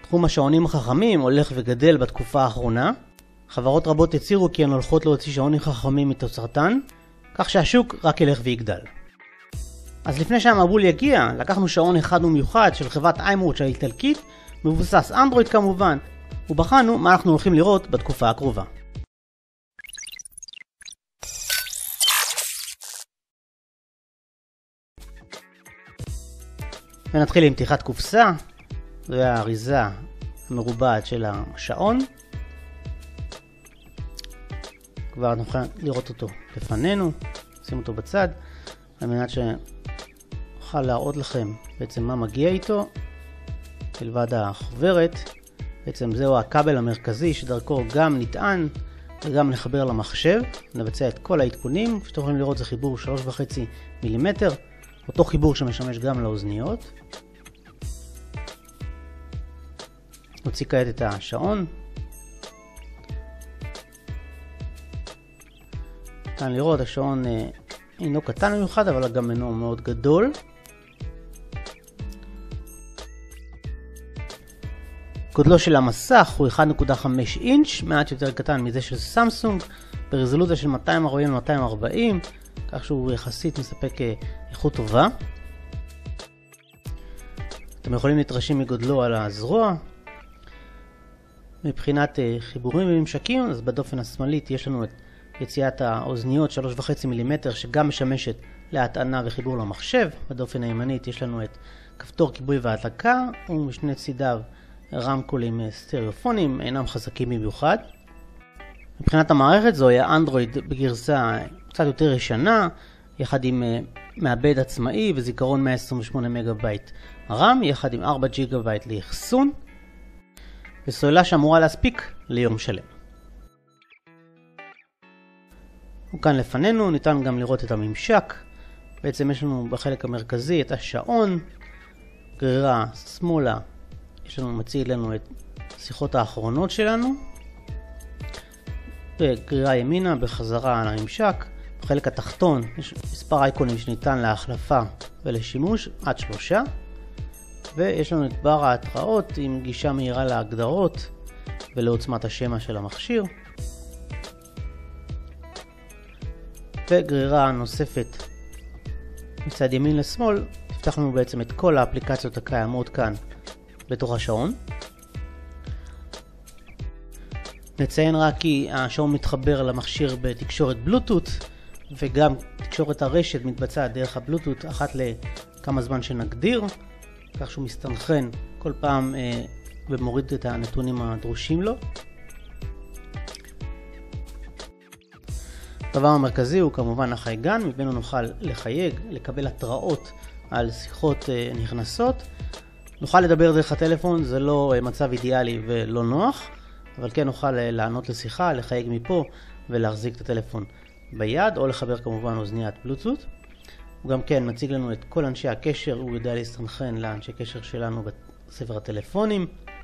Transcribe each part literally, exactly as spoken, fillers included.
תחום השעונים החכמים הולך וגדל בתקופה האחרונה. חברות רבות הצהירו כי הן הולכות להוציא שעונים חכמים מתוצרתן, כך שהשוק רק ילך ויגדל. אז לפני שהמבול יגיע, לקחנו שעון אחד ומיוחד של חברת איימוץ' האיטלקית, מבוסס אנדרואיד כמובן, ובחנו מה אנחנו הולכים לראות בתקופה הקרובה. ונתחיל עם פתיחת קופסה, והאריזה המרובעת של השעון. כבר נוכל לראות אותו לפנינו, נשים אותו בצד, על מנת שנוכל להראות לכם בעצם מה מגיע איתו, מלבד החוברת. בעצם זהו הכבל המרכזי שדרכו גם נטען וגם לחבר למחשב, נבצע את כל העדכונים. שאתם יכולים לראות זה חיבור שלוש וחצי מילימטר, אותו חיבור שמשמש גם לאוזניות. נוציא כעת את השעון. כאן לראות השעון אינו קטן במיוחד, אבל גם אינו מאוד גדול. גודלו של המסך הוא אחד נקודה חמש אינץ', מעט יותר קטן מזה של סמסונג, ברזולוציה של מאתיים ארבעים מאתיים ארבעים, כך שהוא יחסית מספק איכות טובה. אתם יכולים להתרשם מגודלו על הזרוע. מבחינת חיבורים וממשקים, אז בדופן השמאלית יש לנו את יציאת האוזניות שלוש וחצי מילימטר, שגם משמשת להטענה וחיבור למחשב. בדופן הימנית יש לנו את כפתור כיבוי והדלקה, ומשני צידיו רמקולים סטריאופונים, אינם חזקים במיוחד. מבחינת המערכת זוהי האנדרואיד בגרסה קצת יותר ישנה, יחד עם מעבד עצמאי וזיכרון מאה עשרים ושמונה מגה בייט רם, יחד עם ארבע ג'יגה בייט לאחסון, וסוללה שאמורה להספיק ליום שלם. וכאן לפנינו ניתן גם לראות את הממשק. בעצם יש לנו בחלק המרכזי את השעון, גרירה שמאלה יש לנו מציג לנו את שיחות האחרונות שלנו, וגרירה ימינה בחזרה על הממשק. בחלק התחתון יש מספר אייקונים שניתן להחלפה ולשימוש, עד שלושה, ויש לנו את בר ההתראות עם גישה מהירה להגדרות ולעוצמת השמע של המכשיר. וגרירה נוספת מצד ימין לשמאל תפתח לנו בעצם את כל האפליקציות הקיימות כאן בתוך השעון. נציין רק כי השעון מתחבר למכשיר בתקשורת בלוטות, וגם תקשורת הרשת מתבצעת דרך הבלוטות אחת לכמה זמן שנגדיר, כך שהוא מסתנכרן כל פעם אה, ומוריד את הנתונים הדרושים לו. הדבר המרכזי הוא כמובן החייגן, ממנו נוכל לחייג, לקבל התראות על שיחות אה, נכנסות. נוכל לדבר דרך הטלפון, זה לא אה, מצב אידיאלי ולא נוח, אבל כן נוכל אה, לענות לשיחה, לחייג מפה ולהחזיק את הטלפון ביד, או לחבר כמובן אוזניית בלוטות. הוא גם כן מציג לנו את כל אנשי הקשר, הוא יודע להסתנכרן לאנשי קשר שלנו בספר הטלפונים,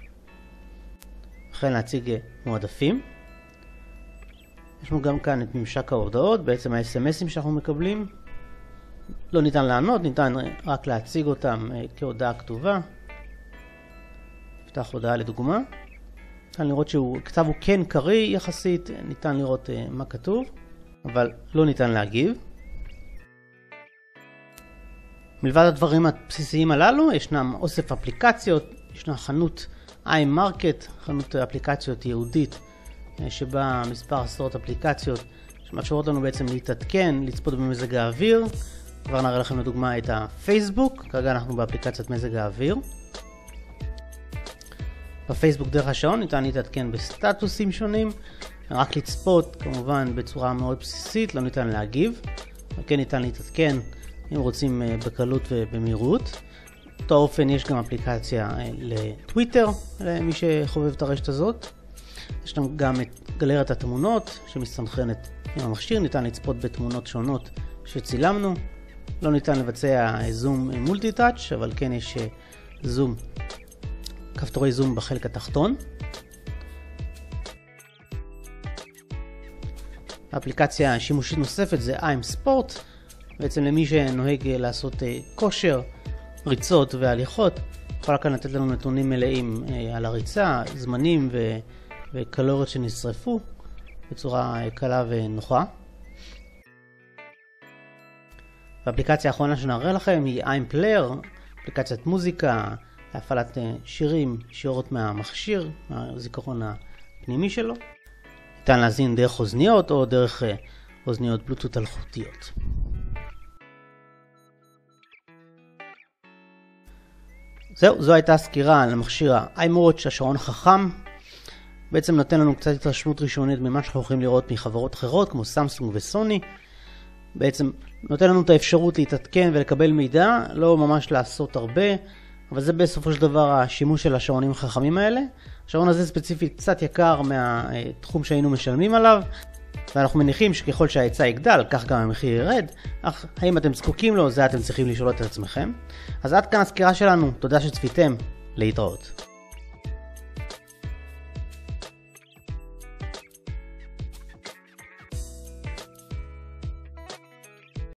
וכן להציג מועדפים. יש לנו גם כאן את ממשק ההודעות, בעצם ה-אס אם אסים שאנחנו מקבלים. לא ניתן לענות, ניתן רק להציג אותם כהודעה כתובה. נפתח הודעה לדוגמה. ניתן לראות שכתב הוא כן קריא יחסית, ניתן לראות מה כתוב, אבל לא ניתן להגיב. מלבד הדברים הבסיסיים הללו, ישנם אוסף אפליקציות, ישנה חנות iMarket, חנות אפליקציות יהודית, שבה מספר עשרות אפליקציות שמאפשרות לנו בעצם להתעדכן, לצפות במזג האוויר. כבר נראה לכם לדוגמה את הפייסבוק, כרגע אנחנו באפליקציית מזג האוויר. בפייסבוק דרך השעון ניתן להתעדכן בסטטוסים שונים, רק לצפות כמובן בצורה מאוד בסיסית, לא ניתן להגיב, וכן ניתן להתעדכן אם רוצים בקלות ובמהירות. באותו אופן יש גם אפליקציה לטוויטר למי שחובב את הרשת הזאת. יש לנו גם את גלריית התמונות שמסתנכרנת עם המכשיר, ניתן לצפות בתמונות שונות שצילמנו. לא ניתן לבצע זום מולטי טאץ', אבל כן יש זום, כפתורי זום בחלק התחתון. האפליקציה שימושית נוספת זה iMsport, בעצם למי שנוהג לעשות כושר, ריצות והליכות, יכולה כאן לתת לנו נתונים מלאים אה, על הריצה, זמנים ו... וקלוריות שנשרפו בצורה אה, קלה ונוחה. והאפליקציה האחרונה שנראה לכם היא I'm Player, אפליקציית מוזיקה להפעלת אה, שירים ישירות מהמכשיר, מהזיכרון הפנימי שלו. ניתן להזין דרך אוזניות או דרך אה, אוזניות בלוטות אלחוטיות. זהו, זו הייתה סקירה למכשיר ה-iWatch, השעון החכם. בעצם נותן לנו קצת התרשמות ראשונית ממה שאנחנו יכולים לראות מחברות אחרות כמו סמסונג וסוני. בעצם נותן לנו את האפשרות להתעדכן ולקבל מידע, לא ממש לעשות הרבה, אבל זה בסופו של דבר השימוש של השעונים החכמים האלה. השעון הזה ספציפית קצת יקר מהתחום שהיינו משלמים עליו, ואנחנו מניחים שככל שההיצע יגדל, כך גם המחיר ירד, אך האם אתם זקוקים לו, זה אתם צריכים לשאול את עצמכם. אז עד כאן הסקירה שלנו, תודה שצפיתם, להתראות.